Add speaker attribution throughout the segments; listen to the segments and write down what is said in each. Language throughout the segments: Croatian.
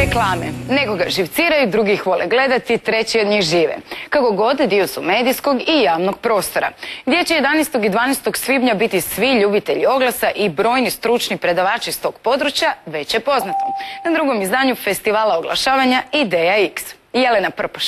Speaker 1: Reklame. Nekoga živciraju, drugi ih vole gledati, treći od njih žive. Kako god, dio su medijskog i javnog prostora. Gdje će 11. i 12. svibnja biti svi ljubitelji oglasa i brojni stručni predavači s tog područja, već je poznato. Na drugom izdanju festivala oglašavanja Ideja X. Jelena Prpoš.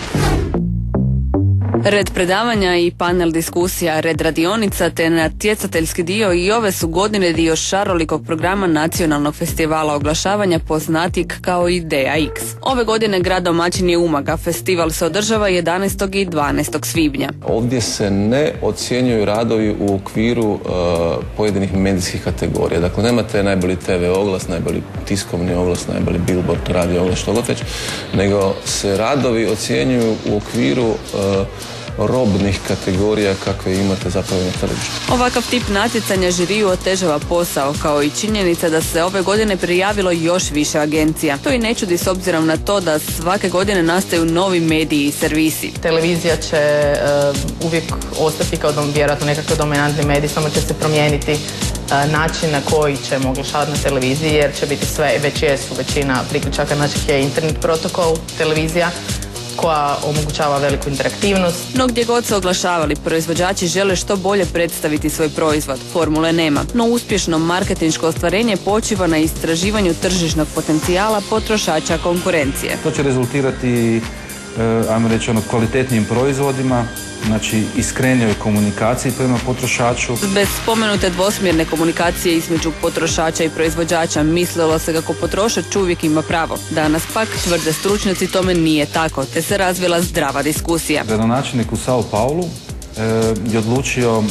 Speaker 2: Red predavanja i panel diskusija, red radionica te natjecateljski dio i ove su godine dio šarolikog programa Nacionalnog festivala oglašavanja poznatijeg kao Ideja X. Ove godine grad domaćin je Umaga. Festival se održava 11. i 12. svibnja.
Speaker 3: Ovdje se ne ocjenjuju radovi u okviru pojedinih medijskih kategorija. Dakle, nemate najbolji TV oglas, najbolji tiskovni oglas, najbolji billboard, radio oglas, što god već, nego se radovi ocjenjuju u okviru robnih kategorija kakve imate zapravo na tržištu.
Speaker 2: Ovakav tip natjecanja žiriju otežava posao, kao i činjenica da se ove godine prijavilo još više agencija. To i ne čudi s obzirom na to da svake godine nastaju novi mediji i servisi.
Speaker 4: Televizija će uvijek ostati kao vjerojatno nekakav dominantni medij, samo će se promijeniti način na koji ćemo oglašavati na televiziji, jer će biti sve, već jesu većina priključaka naših je internet protokol, televizija, koja omogućava veliku interaktivnost.
Speaker 2: No gdje god se oglašavali, proizvođači žele što bolje predstaviti svoj proizvod. Formule nema, no uspješno marketinško ostvarenje počiva na istraživanju tržišnog potencijala potrošača konkurencije.
Speaker 5: To će rezultirati, ajmo reći, kvalitetnijim proizvodima, znači iskrenijoj komunikaciji prema potrošaču.
Speaker 2: Bez spomenute dvosmjerne komunikacije između potrošača i proizvođača mislilo se kako potrošač uvijek ima pravo. Danas pak, tvrde stručnjaci, tome nije tako, te se razvila zdrava diskusija.
Speaker 5: Gradonačelnik u Sao Paulu je odlučio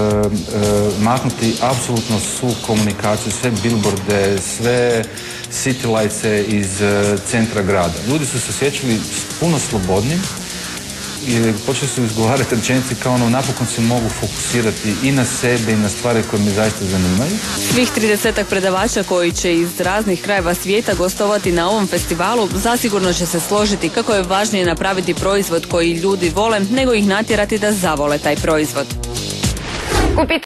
Speaker 5: maknuti apsolutno svu komunikaciju, sve billboarde, sve city lightse iz centra grada. Ljudi su se osjećali puno slobodnim i počeli su izgovarati rečenice kao napokon se mogu fokusirati i na sebe i na stvari koje me zaista zanimaju.
Speaker 2: Svih 30 predavača koji će iz raznih krajeva svijeta gostovati na ovom festivalu zasigurno će se složiti kako je važnije napraviti proizvod koji ljudi vole nego ih natjerati da zavole taj proizvod.